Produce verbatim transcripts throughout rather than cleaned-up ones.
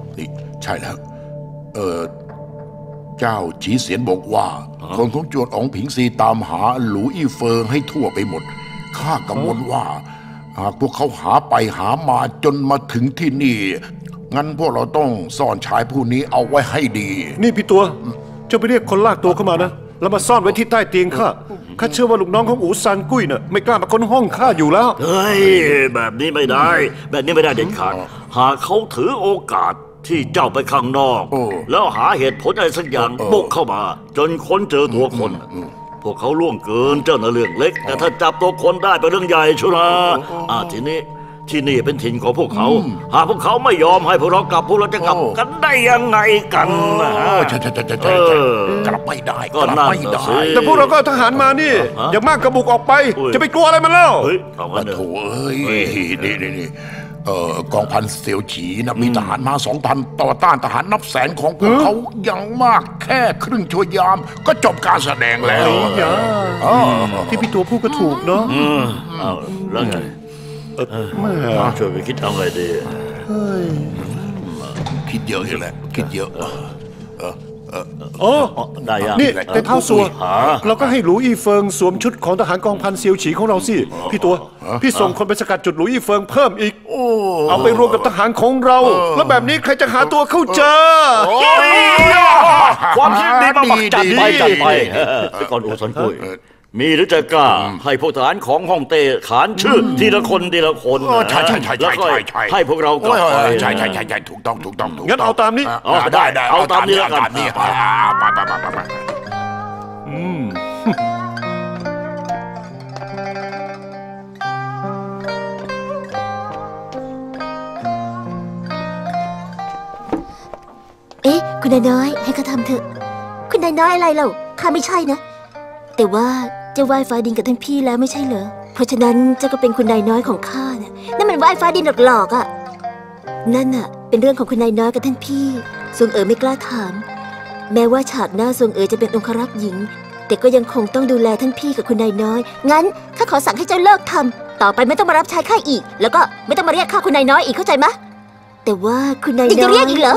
นี่ใช่แล้วเออเจ้าจีเสียนบอกว่าคนของจวนอ๋องผิงซีตามหาหลูอี้เฟิงให้ทั่วไปหมดข้ากังวลว่าหากพวกเขาหาไปหามาจนมาถึงที่นี่งั้นพวกเราต้องซ่อนชายผู้นี้เอาไว้ให้ดีนี่พี่ตัวเจ้าไปเรียกคนลากตัวเข้ามานะแล้วมาซ่อนไว้ที่ใต้เตียงข้าข้าเชื่อว่าลูกน้องของอู่ซานกุ้ยน่ะไม่กล้ามาค้นห้องข้าอยู่แล้วเฮ้ยแบบนี้ไม่ได้แบบนี้ไม่ได้เด็ดขาดหากเขาถือโอกาสที่เจ้าไปข้างนอกแล้วหาเหตุผลอะไรสักอย่างบุกเข้ามาจนค้นเจอตัวคนพวกเขาล่วงเกินเจ้าน่ะเรื่องเล็กแต่ถ้าจับตัวคนได้เป็นเรื่องใหญ่ชัวร์อ่าทีนี้ที่นี่เป็นถิ่นของพวกเขาหากพวกเขาไม่ยอมให้พวกเรากลับพวกเราจะกลับกันได้ยังไงกันนะใช่ใช่ใช่ใช่ใช่กลับไม่ได้ก็น่าได้แต่พวกเราก็ทหารมานี่อย่ามากกระบุกออกไปจะไปกลัวอะไรมันเล่าเฮ้ยเอางั้นโถ่เอ้ยนี่นี่นี่เอ่อกองพันเสี่ยวฉีนะมีทหารมาสองพันต่อต้านทหารนับแสนของพวกเขาอย่างมากแค่ครึ่งชั่วยามก็จบการแสดงแล้วที่พี่ตัวพูดก็ถูกเนาะเอาแล้วไงช่วยไปคิดเอาไงดีคิดเยอะแหละคิดเยอะโอ้ได้ยังนี่แต่เท้าสัวเราก็ให้หลูอี้เฟิงสวมชุดของทหารกองพันเซียวฉีของเราสิพี่ตัวพี่ส่งคนไปสกัดจุดหลูอี้เฟิงเพิ่มอีกเอาไปรวมกับทหารของเราแล้วแบบนี้ใครจะหาตัวเขาเจอความคิดดีมากจัดไปจัดไปก่อนอู่ซานกุ้ยมีหรือจะกล้าให้พวกทหารของฮ่องเต้ขานชื่อทีละคนทีละคนใช่ใช่ใช่ใช่ใช่ให้พวกเรากลับไปใช่ใช่ใช่ใช่ถูกต้องถูกต้องงั้นเอาตามนี้ได้ได้เอาตามนี้แล้วกันนี่ไปไปไปไปไปอืมเอ๊ะคุณนายน้อยให้เขาทำเถอะคุณนายน้อยอะไรเล่าข้าไม่ใช่นะแต่ว่าเจ้าไหว้ฟ้าดินกับท่านพี่แล้วไม่ใช่เหรอเพราะฉะนั้นเจ้าก็เป็นคุณนายน้อยของข้านะนั่นมันไหว้ฟ้าดินหลอกๆอ่ะนั่นอ่ะเป็นเรื่องของคุณนายน้อยกับท่านพี่ทรงเอ๋อไม่กล้าถามแม้ว่าฉากหน้าทรงเอ๋อจะเป็นองครักษ์หญิงแต่ก็ยังคงต้องดูแลท่านพี่กับคุณนายน้อยงั้นข้าขอสั่งให้เจ้าเลิกทำต่อไปไม่ต้องมารับใช้ข้าอีกแล้วก็ไม่ต้องมาเรียกข้าคุณนายน้อยอีกเข้าใจไหมแต่ว่าคุณนายน้อยจะเรียกอีกเหรอ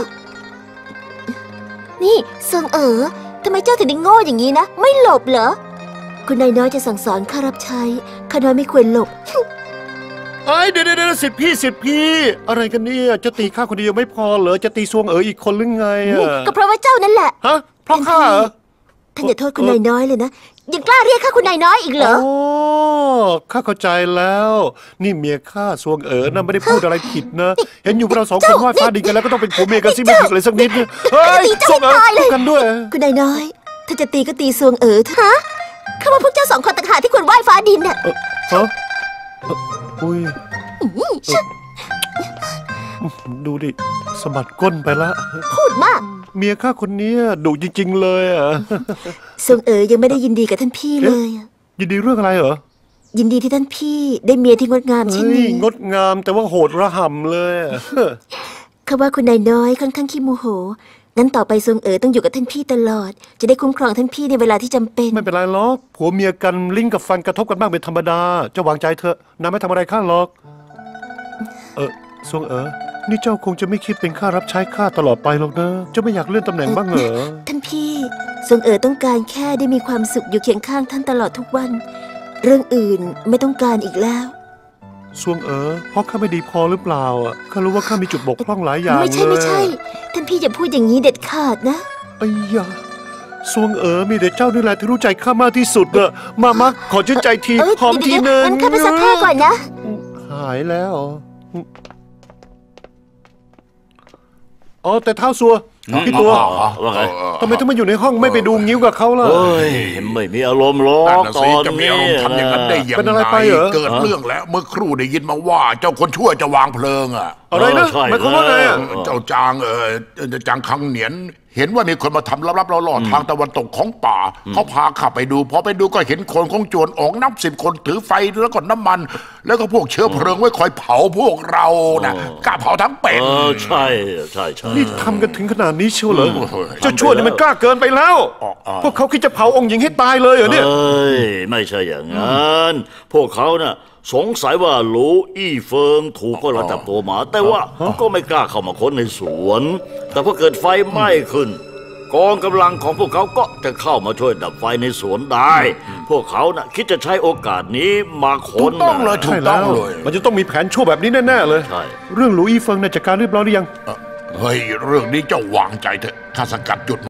นี่ทรงเอ๋อทำไมเจ้าถึงได้โง่อย่างนี้นะไม่หลบเหรอคุณนายน้อยจะสั่งสอนข้ารับใช้ข้าน้อยไม่ควรหลบไอ้เดี๋ยวเดี๋ยวสิทธิพี่สิทธิพี่อะไรกันเนี่ยจะตีข้าคนเดียวไม่พอเหรอจะตีซวงเอ๋ออีกคนหรือไงอ่ะก็เพราะว่าเจ้านั่นแหละฮะเพราะข้าเหรอท่านอย่าโทษคุณนายน้อยเลยนะยังกล้าเรียกข้าคุณนายน้อยอีกเหรอโอ้ข้าเข้าใจแล้วนี่เมียข้าซวงเอ๋อนะไม่ได้พูดอะไรผิดนะเห็นอยู่เราสองคนไหว้ฟ้าดินกันแล้วก็ต้องเป็นผัวเมียกันสิไม่ผิดเลยสักนิดนึงเฮ้ยซวงเอ๋อพูดกันด้วยคุณนายน้อยถ้าจะตีก็ตีซวงเอ๋อฮะข้าว่าพวกเจ้าสองคนต่างหากที่ควรไหว้ฟ้าดินน่ะฮะอุ้ยดูดิสะบัดก้นไปละพูดมากเมียข้าคนนี้ดุจริงๆเลยอ่ะซวงเอ๋อยังไม่ได้ยินดีกับท่านพี่เลยยินดีเรื่องอะไรเหรอยินดีที่ท่านพี่ได้เมียที่งดงามเช่นนี้งดงามแต่ว่าโหดระห่ำเลยข้าว่าคุณนายน้อยค่อนข้างขี้โมโหงั้นต่อไปซวงเอ๋อต้องอยู่กับท่านพี่ตลอดจะได้คุ้มครองท่านพี่ในเวลาที่จำเป็นไม่เป็นไรหรอกผัวเมียกันลิ้นกับฟันกระทบกันบ้างเป็นธรรมดาเจ้าวางใจเถอะน้าไม่ทำอะไรข้าหรอกเออซวงเอ๋อนี่เจ้าคงจะไม่คิดเป็นข้ารับใช้ข้าตลอดไปหรอกนะเจ้าไม่อยากเลื่อนตำแหน่งบ้างเหรอท่านพี่ซวงเอ๋อต้องการแค่ได้มีความสุขอยู่เคียงข้างท่านตลอดทุกวันเรื่องอื่นไม่ต้องการอีกแล้วซวงเอ๋อเพราะข้าไม่ดีพอหรือเปล่าอ่ะข้ารู้ว่าข้ามีจุดบกพร่องหลายอย่างไม่ใช่ไม่ใช่ท่านพี่อย่าพูดอย่างนี้เด็ดขาดนะไอ้ยาซวงเอ๋อมีแต่เจ้านี่แหละที่รู้ใจข้ามากที่สุดอะมามาขอชื่นใจทีหอมทีนึงงั้นข้าไปซักผ้าก่อนนะหายแล้วอ๋อแต่เท้าซัวพี่ตัวทำไมถึงมาอยู่ในห้องไม่ไปดูงิ้วกับเขาล่ะเฮ้ยไม่มีอารมณ์หรอกตอนนี้ทำอย่างนั้นได้ยังไงเกิดเรื่องแล้วเมื่อครู่ได้ยินมาว่าเจ้าคนชั่วจะวางเพลิงอ่ะอะไรนะหมายความว่าไงอ่ะเจ้าจางเออจางคังเหนียนเห็นว่ามีคนมาทำลับๆล่อๆทางตะวันตกของป่าเขาพาข้าไปดูพอไปดูก็เห็นคนของโจรออกนับสิบคนถือไฟแล้วก็น้ำมันแล้วก็พวกเชื้อเพลิงไว้คอยเผาพวกเรานะกล้าเผาทั้งเป็ดใช่ใช่ใช่นี่ทำกันถึงขนาดนี้เชียวเหรอเจ้าชั่วนี่มันกล้าเกินไปแล้วพวกเขาคิดจะเผาองค์หญิงให้ตายเลยเหรอเนี่ยเอ้ยไม่ใช่อย่างนั้นพวกเขาน่ะสงสัยว่าหลูอี้เฟิงถูกก็เราจับตัวมา แต่ว่าก็ไม่กล้าเข้ามาค้นในสวน แต่พอเกิดไฟไหม้ขึ้น กองกำลังของพวกเขาก็จะเข้ามาช่วยดับไฟในสวนได้ พวกเขาน่ะคิดจะใช้โอกาสนี้มาถูค้กนต้องเลยถูใช่กต้แล้องวเลยมันจะต้องมีแผนชั่วแบบนี้แน่ๆเลยใช่เรื่องหลุยส์เฟิงน่ะจัดการเรียบร้อยหรือยังเฮ้ยเรื่องนี้เจ้าวางใจเถอะข้าสกัดจุด